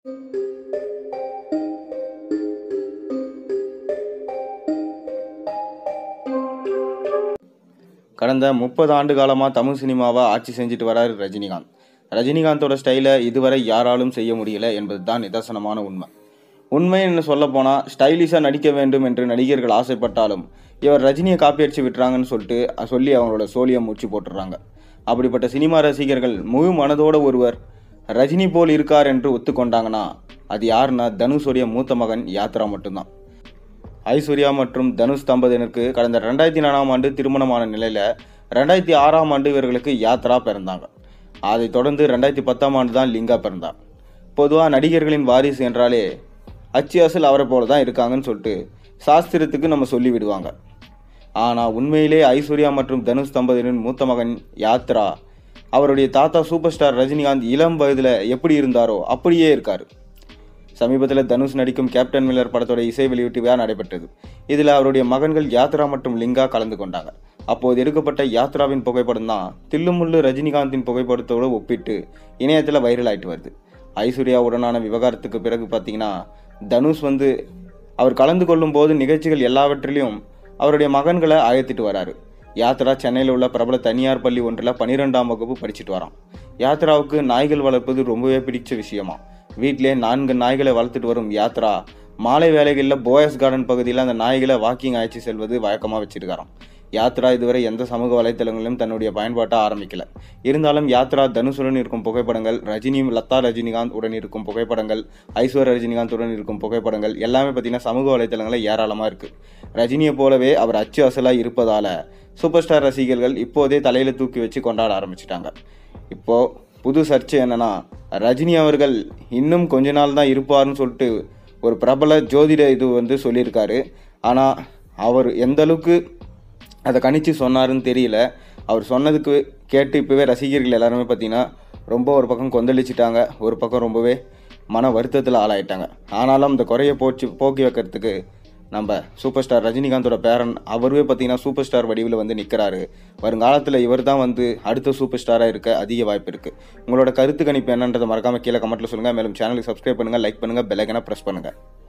கடந்த 30 ஆண்டு காலமாக தமிழ் சினிமாவை ஆட்சி செஞ்சுட்டு வராரு ரஜினிகாந்த். ரஜினிகாந்தோட ஸ்டைலை இதுவரை யாராலும் செய்ய முடியல என்பது தான் நிதர்சனமான உண்மை. உண்மைன்னு சொல்லப்போனால் ஸ்டைலிஷாக நடிக்க வேண்டும் என்று நடிகர்கள் ஆசைப்பட்டாலும் இவர் ரஜினியை காப்பி அடிச்சு விட்டுறாங்கன்னு சொல்லி அவங்களோட சோழியை மூச்சு போட்டுடுறாங்க. அப்படிப்பட்ட சினிமா ரசிகர்கள் முழு மனதோட ஒருவர் ரஜினி போல் இருக்கார் என்று ஒத்துக்கொண்டாங்கன்னா அது யாருன்னா தனுஷுடைய மூத்த மகன் யாத்ரா மட்டும்தான். ஐஸ்வர்யா மற்றும் தனுஷ் தம்பதியினருக்கு கடந்த 2004ஆம் ஆண்டு திருமணமான நிலையில் 2006ஆம் ஆண்டு இவர்களுக்கு யாத்ரா பிறந்தாங்க. அதைத் தொடர்ந்து 2010ஆம் ஆண்டு தான் லிங்கா பிறந்தார். பொதுவாக நடிகர்களின் வாரிசு என்றாலே அச்சு அசல் அவரை போல தான் இருக்காங்கன்னு சொல்லிட்டு சாஸ்திரத்துக்கு நம்ம சொல்லி விடுவாங்க. ஆனால் உண்மையிலே ஐஸ்வர்யா மற்றும் தனுஷ் தம்பதியினரின் மூத்த மகன் யாத்ரா அவருடைய தாத்தா சூப்பர் ஸ்டார் ரஜினிகாந்த் இளம் வயதில் எப்படி இருந்தாரோ அப்படியே இருக்கார். சமீபத்தில் தனுஷ் நடிக்கும் கேப்டன் மில்லர் படத்தோட இசை வெளியீட்டு விழா நடைபெற்றது. இதில் அவருடைய மகன்கள் யாத்ரா மற்றும் லிங்கா கலந்து கொண்டாங்க. அப்போது எடுக்கப்பட்ட யாத்ராவின் புகைப்படம் தான் தில்லுமுள்ளு ரஜினிகாந்தின் புகைப்படத்தோடு ஒப்பிட்டு இணையத்தில் வைரல் ஆகிட்டு வருது. ஐஸ்வர்யாவுடனான விவகாரத்துக்கு பிறகு பார்த்தீங்கன்னா தனுஷ் அவர் கலந்து கொள்ளும் போது நிகழ்ச்சிகள் எல்லாவற்றிலையும் அவருடைய மகன்களை அழைத்துட்டு வராரு. யாத்ரா சென்னையில் உள்ள பிரபல தனியார் பள்ளி ஒன்றில் 12ஆம் வகுப்பு படிச்சுட்டு வரான். யாத்ராவுக்கு நாய்கள் வளர்ப்பது ரொம்பவே பிடிச்ச விஷயமா. வீட்டிலே 4 நாய்களை வளர்த்துட்டு வரும் யாத்ரா மாலை வேலைகளில் போயஸ் கார்டன் பகுதியில் அந்த நாய்களை வாக்கிங் அழைச்சி செல்வது வழக்கமாக வச்சிருக்காராம். யாத்ரா இதுவரை எந்த சமூக வலைத்தளங்களிலும் தன்னுடைய பயன்பாட்டை ஆரம்பிக்கல. இருந்தாலும் யாத்ரா தனுஷுடன் இருக்கும் புகைப்படங்கள், லதா ரஜினிகாந்த் உடன் இருக்கும் புகைப்படங்கள், ஐஸ்வர்யா ரஜினிகாந்த் உடன் இருக்கும் புகைப்படங்கள் எல்லாமே பார்த்தீங்கன்னா சமூக வலைத்தளங்களில் ஏராளமாக இருக்குது. ரஜினியை போலவே அவர் அச்சு அசலாக இருப்பதால் சூப்பர் ஸ்டார் ரசிகர்கள் இப்போதே தலையில் தூக்கி வச்சு கொண்டாட ஆரம்பிச்சிட்டாங்க. இப்போது புது சர்ச்சை என்னன்னா, ரஜினி அவர்கள் இன்னும் கொஞ்ச நாள் தான் இருப்பார்னு சொல்லிட்டு ஒரு பிரபல ஜோதிட சொல்லியிருக்காரு. ஆனால் அவர் எந்த அளவுக்கு அதை கணிச்சு சொன்னாருன்னு தெரியல. அவர் சொன்னதுக்கு கேட்டு இப்போவே ரசிகர்கள் எல்லாருமே பார்த்தீங்கன்னா ரொம்ப ஒரு பக்கம் கொந்தளிச்சிட்டாங்க, ஒரு பக்கம் ரொம்பவே மன வருத்தத்தில் ஆளாயிட்டாங்க. ஆனாலும் அந்த குறையை போக்கி வைக்கிறதுக்கு நம்ம சூப்பர் ஸ்டார் ரஜினிகாந்தோட பேரன் அவருவே பார்த்தீங்கன்னா சூப்பர் ஸ்டார் வடிவில் நிற்கிறாரு. வருங்காலத்தில் இவர் தான் அடுத்த சூப்பர் ஸ்டாராக இருக்க அதிக வாய்ப்பு இருக்குது. உங்களோட கருத்து கணிப்பு என்னன்றதை மறக்காமல் கீழே கமெண்ட்டில் சொல்லுங்கள். மேலும் சேனலுக்கு சப்ஸ்கிரைப் பண்ணுங்கள், லைக் பண்ணுங்கள், பெல் ஐகானை ப்ரெஸ் பண்ணுங்கள்.